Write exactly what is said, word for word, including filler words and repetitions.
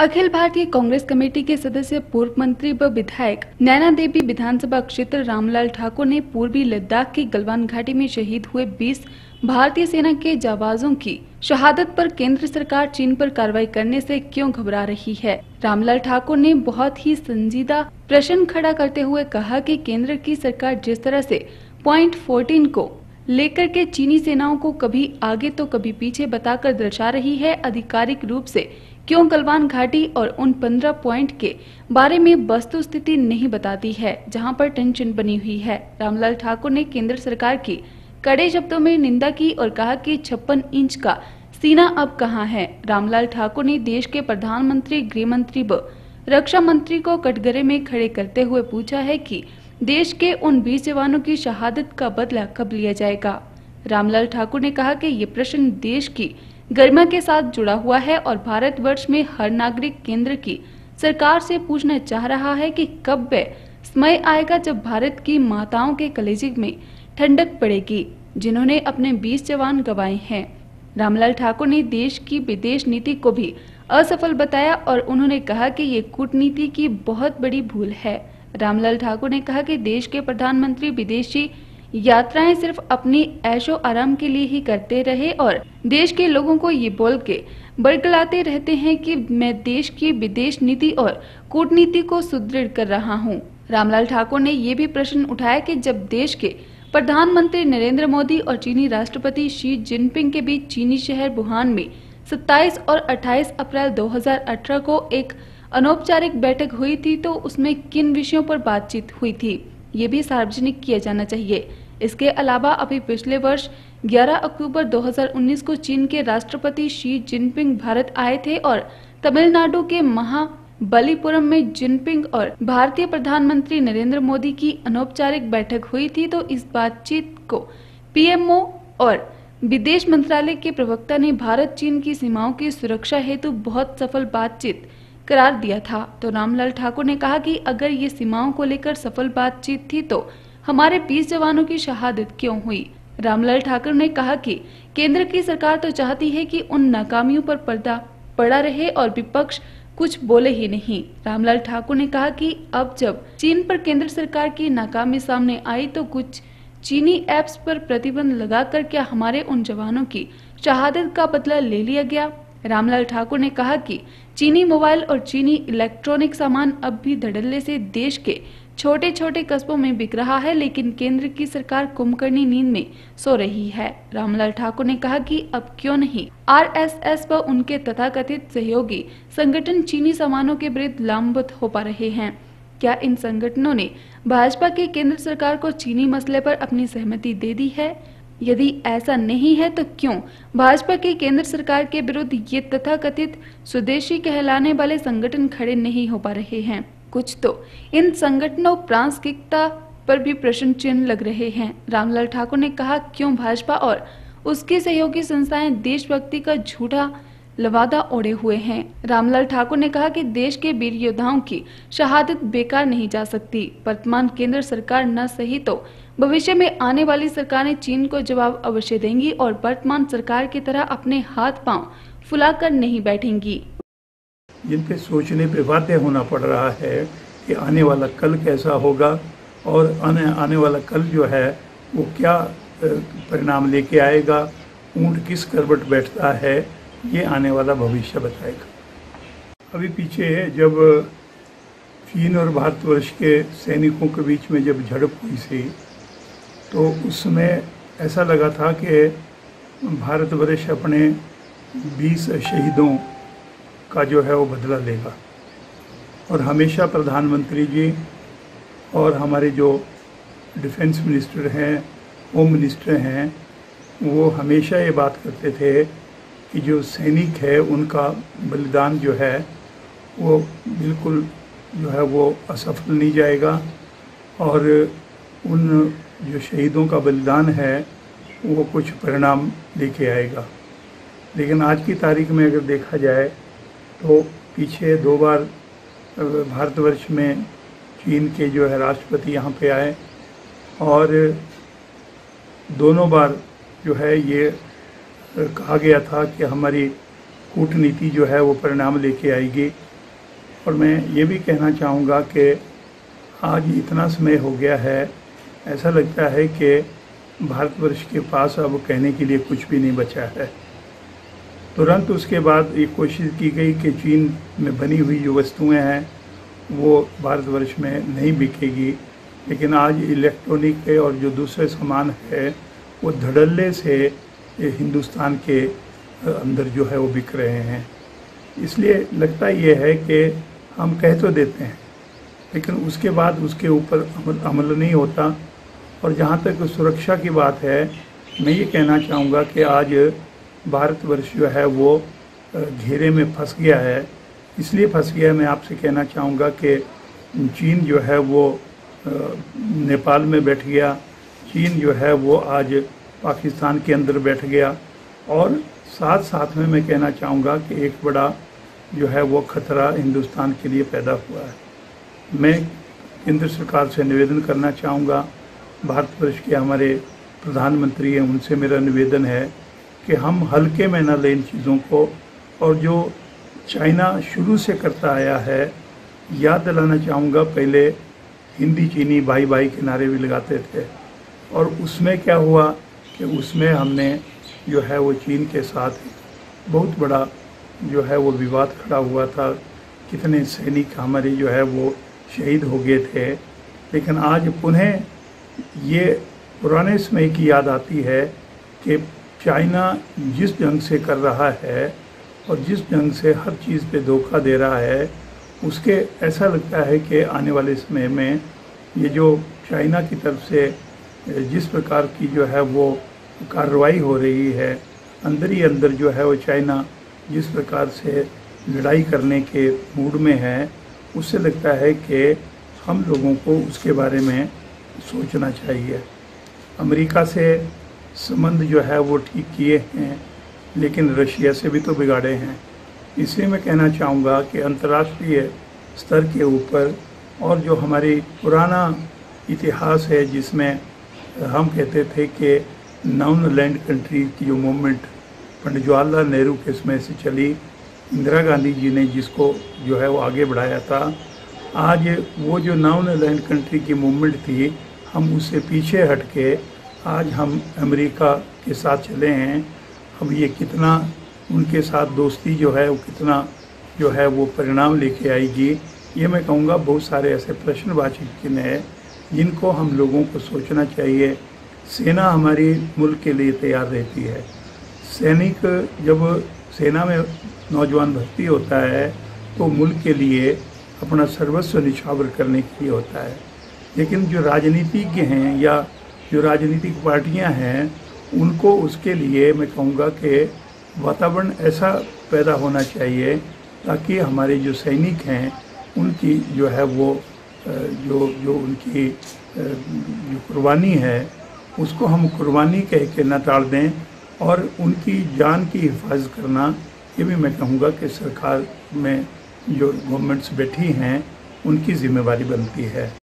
Akhil Bharatiya Congress committee के सदस्य पूर्व मंत्री व विधायक नैना देवी विधानसभा क्षेत्र रामलाल ठाकुर ने पूर्वी लद्दाख की गलवान घाटी में शहीद हुए बीस भारतीय सेना के जाबाजों की शहादत पर केंद्र सरकार चीन पर कार्रवाई करने से क्यों घबरा रही है। रामलाल ठाकुर ने बहुत ही संजीदा प्रश्न खड़ा करते हुए कहा कि केंद्र की सरकार जिस तरह से पॉइंट फोर्टीन को लेकर के चीनी सेनाओं को कभी आगे तो कभी पीछे बताकर दर्शा रही है, आधिकारिक रूप से क्यों गलवान घाटी और उन पंद्रह पॉइंट के बारे में वस्तु स्थिति नहीं बताती है, जहां पर टेंशन बनी हुई है। रामलाल ठाकुर ने केंद्र सरकार की कड़े शब्दों में निंदा की और कहा कि छप्पन इंच का सीना अब कहां है। रामलाल ठाकुर ने देश के प्रधानमंत्री, गृह मंत्री व रक्षा मंत्री को कटघरे में खड़े करते हुए पूछा है कि देश के उन बीस जवानों की शहादत का बदला कब लिया जाएगा। रामलाल ठाकुर ने कहा कि ये प्रश्न देश की गरिमा के साथ जुड़ा हुआ है और भारतवर्ष में हर नागरिक केंद्र की सरकार से पूछना चाह रहा है कि कब वह समय आएगा जब भारत की माताओं के कलेजे में ठंडक पड़ेगी, जिन्होंने अपने बीस जवान गंवाए हैं। रामलाल ठाकुर ने देश की विदेश नीति को भी असफल बताया और उन्होंने कहा कि ये कूटनीति की बहुत बड़ी भूल है। रामलाल ठाकुर ने कहा कि देश के प्रधानमंत्री विदेशी यात्राएं सिर्फ अपनी ऐशो आराम के लिए ही करते रहे और देश के लोगों को ये बोल के बरगलाते रहते हैं कि मैं देश की विदेश नीति और कूटनीति को सुदृढ़ कर रहा हूं। रामलाल ठाकुर ने ये भी प्रश्न उठाया कि जब देश के प्रधानमंत्री नरेंद्र मोदी और चीनी राष्ट्रपति शी जिनपिंग के बीच चीनी शहर वुहान में सत्ताईस और अट्ठाईस अप्रैल दो हज़ार अठारह को एक अनौपचारिक बैठक हुई थी, तो उसमें किन विषयों पर बातचीत हुई थी, ये भी सार्वजनिक किया जाना चाहिए। इसके अलावा अभी पिछले वर्ष ग्यारह अक्टूबर दो हज़ार उन्नीस को चीन के राष्ट्रपति शी जिनपिंग भारत आए थे और तमिलनाडु के महाबलीपुरम में जिनपिंग और भारतीय प्रधानमंत्री नरेंद्र मोदी की अनौपचारिक बैठक हुई थी। तो इस बातचीत को पीएमओ और विदेश मंत्रालय के प्रवक्ता ने भारत चीन की सीमाओं की सुरक्षा हेतु बहुत सफल बातचीत करार दिया था। तो रामलाल ठाकुर ने कहा कि अगर ये सीमाओं को लेकर सफल बातचीत थी तो हमारे बीस जवानों की शहादत क्यों हुई। रामलाल ठाकुर ने कहा कि केंद्र की सरकार तो चाहती है कि उन नाकामियों पर पर्दा पड़ा रहे और विपक्ष कुछ बोले ही नहीं। रामलाल ठाकुर ने कहा कि अब जब चीन पर केंद्र सरकार की नाकामी सामने आई तो कुछ चीनी ऐप्स पर प्रतिबंध लगाकर क्या हमारे उन जवानों की शहादत का बदला ले लिया गया। रामलाल ठाकुर ने कहा कि चीनी मोबाइल और चीनी इलेक्ट्रॉनिक सामान अब भी धड़ल्ले से देश के छोटे छोटे कस्बों में बिक रहा है, लेकिन केंद्र की सरकार कुंभकर्णी नींद में सो रही है। रामलाल ठाकुर ने कहा कि अब क्यों नहीं आरएसएस व उनके तथाकथित सहयोगी संगठन चीनी सामानों के विरुद्ध लामबंद हो पा रहे हैं। क्या इन संगठनों ने भाजपा की केंद्र सरकार को चीनी मसले पर अपनी सहमति दे दी है? यदि ऐसा नहीं है तो क्यों भाजपा की केंद्र सरकार के विरुद्ध ये तथाकथित स्वदेशी कहलाने वाले संगठन खड़े नहीं हो पा रहे हैं? कुछ तो इन संगठनों प्रासंगिकता पर भी प्रश्न चिन्ह लग रहे हैं। रामलाल ठाकुर ने कहा क्यों भाजपा और उसकी सहयोगी संस्थाएं देशभक्ति का झूठा लवादा ओढ़े हुए हैं। रामलाल ठाकुर ने कहा कि देश के वीर योद्धाओं की शहादत बेकार नहीं जा सकती। वर्तमान केंद्र सरकार न सही तो भविष्य में आने वाली सरकारें चीन को जवाब अवश्य देंगी और वर्तमान सरकार की तरह अपने हाथ पांव फुलाकर नहीं बैठेंगी। जिन पे सोचने पे बाध्य होना पड़ रहा है कि आने वाला कल कैसा होगा और आने आने वाला कल जो है वो क्या परिणाम लेके आएगा, ऊंट किस करवट बैठता है, ये आने वाला भविष्य बताएगा। अभी पीछे जब चीन और भारतवर्ष के सैनिकों के बीच में जब झड़प हुई थी तो उस समय ऐसा लगा था कि भारतवर्ष अपने बीस शहीदों का जो है वो बदला लेगा और हमेशा प्रधानमंत्री जी और हमारे जो डिफेंस मिनिस्टर हैं, होम मिनिस्टर हैं, वो हमेशा ये बात करते थे कि जो सैनिक है उनका बलिदान जो है वो बिल्कुल जो है वो असफल नहीं जाएगा और उन जो शहीदों का बलिदान है वो कुछ परिणाम लेके आएगा। लेकिन आज की तारीख में अगर देखा जाए तो पीछे दो बार भारतवर्ष में चीन के जो है राष्ट्रपति यहाँ पे आए और दोनों बार जो है ये कहा गया था कि हमारी कूटनीति जो है वो परिणाम लेके आएगी और मैं ये भी कहना चाहूँगा कि आज इतना समय हो गया है, ऐसा लगता है कि भारतवर्ष के पास अब कहने के लिए कुछ भी नहीं बचा है। तुरंत उसके बाद ये कोशिश की गई कि चीन में बनी हुई जो वस्तुएं हैं वो भारतवर्ष में नहीं बिकेगी, लेकिन आज इलेक्ट्रॉनिक के और जो दूसरे सामान है वो धड़ल्ले से हिंदुस्तान के अंदर जो है वो बिक रहे हैं। इसलिए लगता ये है कि हम कह तो देते हैं लेकिन उसके बाद उसके ऊपर अमल अमल नहीं होता। और जहाँ तक सुरक्षा की बात है, मैं ये कहना चाहूँगा कि आज भारतवर्ष जो है वो घेरे में फंस गया है। इसलिए फंस गया है, मैं आपसे कहना चाहूँगा कि चीन जो है वो नेपाल में बैठ गया, चीन जो है वो आज पाकिस्तान के अंदर बैठ गया, और साथ साथ में मैं कहना चाहूँगा कि एक बड़ा जो है वो खतरा हिंदुस्तान के लिए पैदा हुआ है। मैं केंद्र सरकार से निवेदन करना चाहूँगा, भारतवर्ष के हमारे प्रधानमंत्री हैं, उनसे मेरा निवेदन है कि हम हल्के में न लें इन चीज़ों को। और जो चाइना शुरू से करता आया है, याद दिलाना चाहूँगा, पहले हिंदी चीनी भाई भाई के नारे भी लगाते थे, और उसमें क्या हुआ कि उसमें हमने जो है वो चीन के साथ बहुत बड़ा जो है वो विवाद खड़ा हुआ था। कितने सैनिक हमारे जो है वो शहीद हो गए थे। लेकिन आज पुनः ये पुराने समय की याद आती है कि चाइना जिस ढंग से कर रहा है और जिस ढंग से हर चीज़ पे धोखा दे रहा है, उसके ऐसा लगता है कि आने वाले समय में ये जो चाइना की तरफ से जिस प्रकार की जो है वो कार्रवाई हो रही है, अंदर ही अंदर जो है वो चाइना जिस प्रकार से लड़ाई करने के मूड में है, उससे लगता है कि हम लोगों को उसके बारे में सोचना चाहिए। अमेरिका से संबंध जो है वो ठीक किए हैं, लेकिन रशिया से भी तो बिगाड़े हैं। इसलिए मैं कहना चाहूँगा कि अंतर्राष्ट्रीय स्तर के ऊपर, और जो हमारी पुराना इतिहास है जिसमें हम कहते थे कि नॉन लैंड कंट्री की जो मूवमेंट पंडित जवाहरलाल नेहरू के समय से चली, इंदिरा गांधी जी ने जिसको जो है वो आगे बढ़ाया था, आज वो जो नॉन लैंड कंट्री की मूवमेंट थी, हम उससे पीछे हट के आज हम अमेरिका के साथ चले हैं। अब ये कितना उनके साथ दोस्ती जो है वो कितना जो है वो परिणाम लेके आएगी, ये मैं कहूँगा बहुत सारे ऐसे प्रश्नवाची चिन्ह हैं जिनको हम लोगों को सोचना चाहिए। सेना हमारी मुल्क के लिए तैयार रहती है। सैनिक जब सेना में नौजवान भर्ती होता है तो मुल्क के लिए अपना सर्वस्व निछावर करने के लिए होता है। लेकिन जो राजनीतिज्ञ हैं या जो राजनीतिक पार्टियां हैं, उनको उसके लिए मैं कहूँगा कि वातावरण ऐसा पैदा होना चाहिए ताकि हमारे जो सैनिक हैं उनकी जो है वो जो जो उनकी जो कुर्बानी है उसको हम कुर्बानी कह के न टाल दें, और उनकी जान की हिफाजत करना, ये भी मैं कहूँगा कि सरकार में जो गवर्नमेंट्स बैठी हैं उनकी जिम्मेवारी बनती है।